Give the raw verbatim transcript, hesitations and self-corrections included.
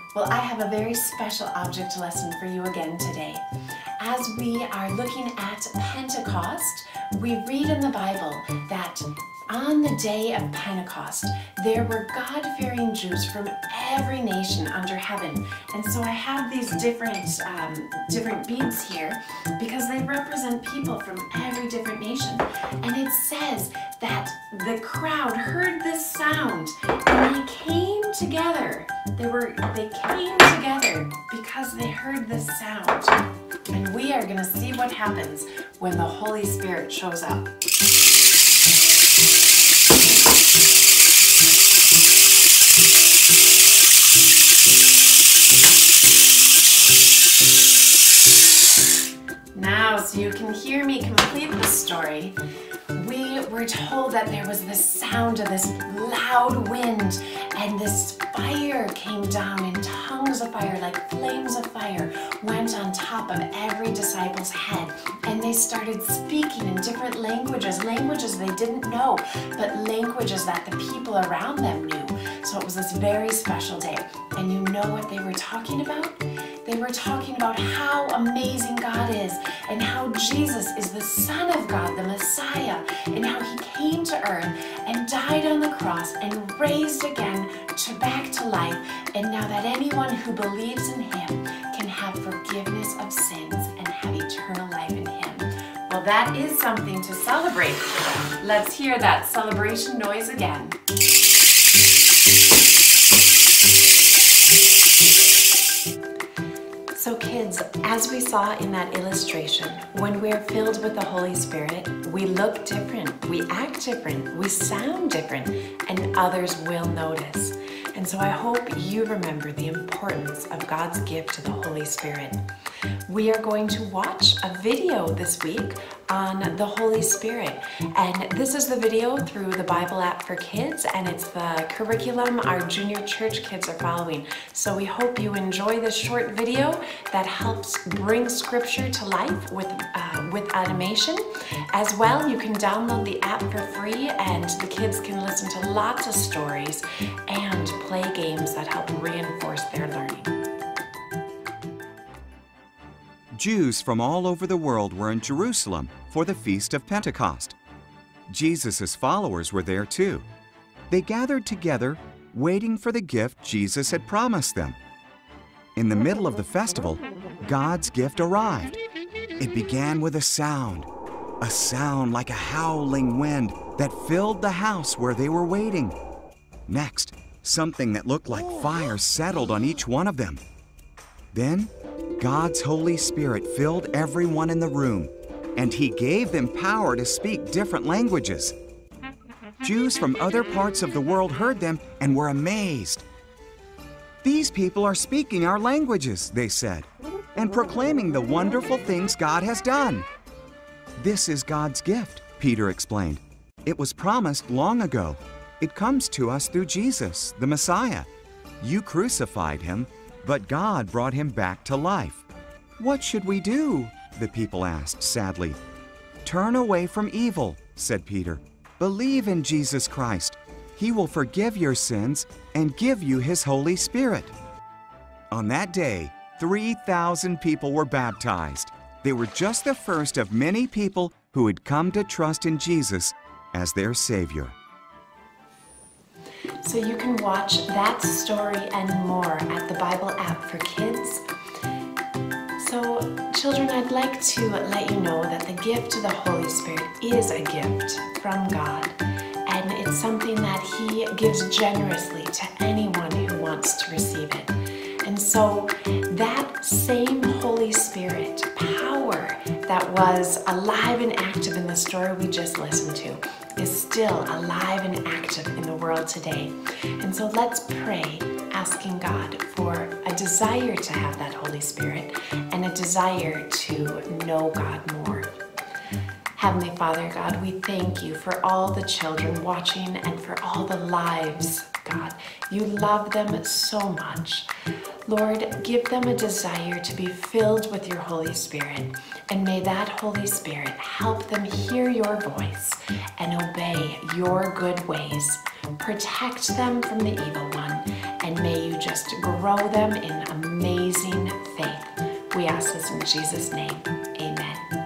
Well, I have a very special object lesson for you again today. As we are looking at Pentecost, we read in the Bible that on the day of Pentecost, there were God-fearing Jews from every nation under heaven. And so I have these different, um, different beads here because they represent people from every different nation. And it says that the crowd heard this sound and they came together. They were, they came together because they heard this sound. And we are going to see what happens when the Holy Spirit shows up. Now, so you can hear me complete the story. We were told that there was this sound of this loud wind, and this fire came down in tongues of fire, like flames of fire, went on top of every disciple's head. And they started speaking in different languages, languages they didn't know, but languages that the people around them knew. So it was this very special day. And you know what they were talking about? They were talking about how amazing God is and how Jesus is the Son of God, the Messiah, and how he came to earth and died on the cross and raised again to back to life. And now that anyone who believes in him can have forgiveness of sins and have eternal life in him. Well, that is something to celebrate. Let's hear that celebration noise again. So kids, as we saw in that illustration, when we're filled with the Holy Spirit, we look different, we act different, we sound different, and others will notice. And so I hope you remember the importance of God's gift to the Holy Spirit. We are going to watch a video this week on the Holy Spirit. And this is the video through the Bible app for kids, and it's the curriculum our junior church kids are following. So we hope you enjoy this short video that helps bring scripture to life with, uh, with animation. As well, you can download the app for free, and the kids can listen to lots of stories and play games that help reinforce their learning. Jews from all over the world were in Jerusalem for the Feast of Pentecost. Jesus' followers were there too. They gathered together, waiting for the gift Jesus had promised them. In the middle of the festival, God's gift arrived. It began with a sound, a sound like a howling wind that filled the house where they were waiting. Next, something that looked like fire settled on each one of them. Then, God's Holy Spirit filled everyone in the room, and He gave them power to speak different languages. Jews from other parts of the world heard them and were amazed. "These people are speaking our languages," they said, "and proclaiming the wonderful things God has done." "This is God's gift," Peter explained. "It was promised long ago. It comes to us through Jesus, the Messiah. You crucified Him, but God brought Him back to life." "What should we do?" the people asked sadly. "Turn away from evil," said Peter. "Believe in Jesus Christ. He will forgive your sins and give you His Holy Spirit." On that day, three thousand people were baptized. They were just the first of many people who had come to trust in Jesus as their Savior. So you can watch that story and more at the Bible app for kids. So children, I'd like to let you know that the gift of the Holy Spirit is a gift from God, and it's something that He gives generously to anyone who wants to receive it. And so that same Holy Spirit power that was alive and active in the story we just listened to is still alive and active in the world today. And so let's pray, asking God for a desire to have that Holy Spirit and a desire to know God more. Heavenly Father, God, we thank you for all the children watching and for all the lives, God. You love them so much. Lord, give them a desire to be filled with your Holy Spirit, and may that Holy Spirit help them hear your voice and obey your good ways. Protect them from the evil one, and may you just grow them in amazing faith. We ask this in Jesus' name. Amen.